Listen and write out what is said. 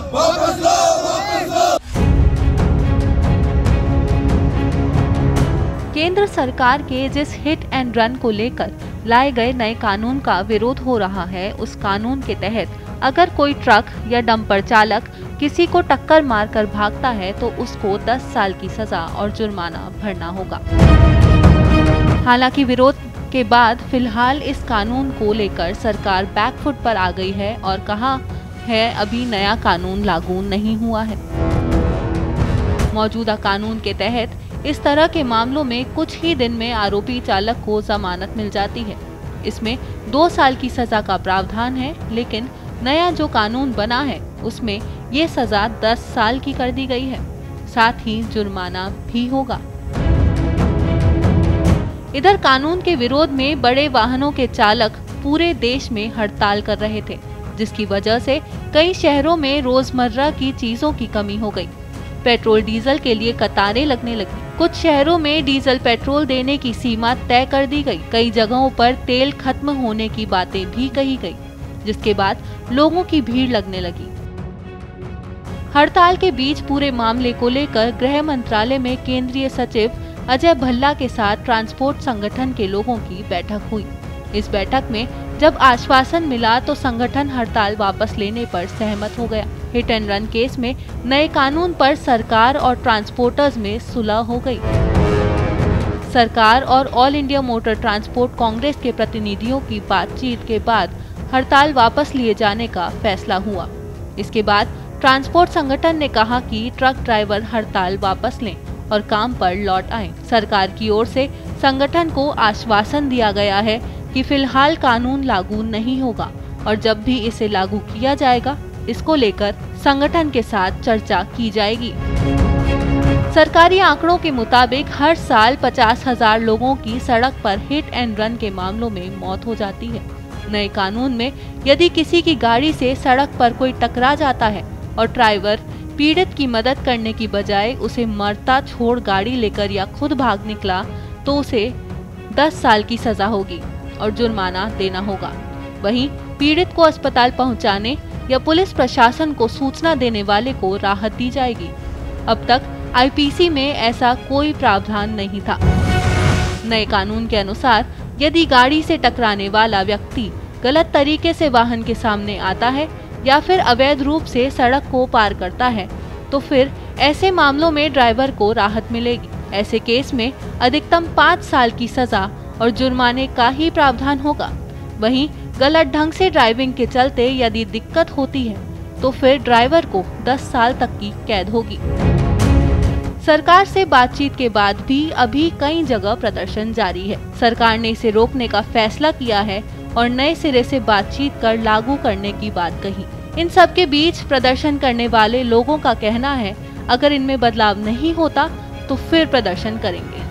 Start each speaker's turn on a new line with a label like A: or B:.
A: वापस लो, वापस लो।
B: केंद्र सरकार के जिस हिट एंड रन को लेकर लाए गए नए कानून का विरोध हो रहा है, उस कानून के तहत अगर कोई ट्रक या डंपर चालक किसी को टक्कर मारकर भागता है तो उसको 10 साल की सजा और जुर्माना भरना होगा। हालांकि विरोध के बाद फिलहाल इस कानून को लेकर सरकार बैकफुट पर आ गई है और कहा है अभी नया कानून लागू नहीं हुआ है। मौजूदा कानून के तहत इस तरह के मामलों में कुछ ही दिन में आरोपी चालक को जमानत मिल जाती है। इसमें 2 साल की सजा का प्रावधान है, लेकिन नया जो कानून बना है उसमें ये सजा 10 साल की कर दी गई है, साथ ही जुर्माना भी होगा। इधर कानून के विरोध में बड़े वाहनों के चालक पूरे देश में हड़ताल कर रहे थे, जिसकी वजह से कई शहरों में रोजमर्रा की चीजों की कमी हो गई। पेट्रोल डीजल के लिए कतारें लगने लगी। कुछ शहरों में डीजल पेट्रोल देने की सीमा तय कर दी गई। कई जगहों पर तेल खत्म होने की बातें भी कही गई, जिसके बाद लोगों की भीड़ लगने लगी। हड़ताल के बीच पूरे मामले को लेकर गृह मंत्रालय में केंद्रीय सचिव अजय भल्ला के साथ ट्रांसपोर्ट संगठन के लोगों की बैठक हुई। इस बैठक में जब आश्वासन मिला तो संगठन हड़ताल वापस लेने पर सहमत हो गया। हिट एंड रन केस में नए कानून पर सरकार और ट्रांसपोर्टर्स में सुलह हो गई। सरकार और All India Motor Transport Congress के प्रतिनिधियों की बातचीत के बाद हड़ताल वापस लिए जाने का फैसला हुआ। इसके बाद ट्रांसपोर्ट संगठन ने कहा कि ट्रक ड्राइवर हड़ताल वापस लें और काम पर लौट आएं। सरकार की ओर से संगठन को आश्वासन दिया गया है कि फिलहाल कानून लागू नहीं होगा और जब भी इसे लागू किया जाएगा इसको लेकर संगठन के साथ चर्चा की जाएगी। सरकारी आंकड़ों के मुताबिक हर साल 50,000 लोगों की सड़क पर हिट एंड रन के मामलों में मौत हो जाती है। नए कानून में यदि किसी की गाड़ी से सड़क पर कोई टकरा जाता है और ड्राइवर पीड़ित की मदद करने की बजाय उसे मरता छोड़ गाड़ी लेकर या खुद भाग निकला तो उसे 10 साल की सजा होगी और जुर्माना देना होगा। वहीं पीड़ित को अस्पताल पहुंचाने या पुलिस प्रशासन को सूचना देने वाले को राहत दी जाएगी। अब तक आईपीसी में ऐसा कोई प्रावधान नहीं था। नए कानून के अनुसार यदि गाड़ी से टकराने वाला व्यक्ति गलत तरीके से वाहन के सामने आता है या फिर अवैध रूप से सड़क को पार करता है तो फिर ऐसे मामलों में ड्राइवर को राहत मिलेगी। ऐसे केस में अधिकतम 5 साल की सजा और जुर्माने का ही प्रावधान होगा। वहीं गलत ढंग से ड्राइविंग के चलते यदि दिक्कत होती है तो फिर ड्राइवर को 10 साल तक की कैद होगी। सरकार से बातचीत के बाद भी अभी कई जगह प्रदर्शन जारी है। सरकार ने इसे रोकने का फैसला किया है और नए सिरे से बातचीत कर लागू करने की बात कही। इन सब के बीच प्रदर्शन करने वाले लोगों का कहना है अगर इनमें बदलाव नहीं होता तो फिर प्रदर्शन करेंगे।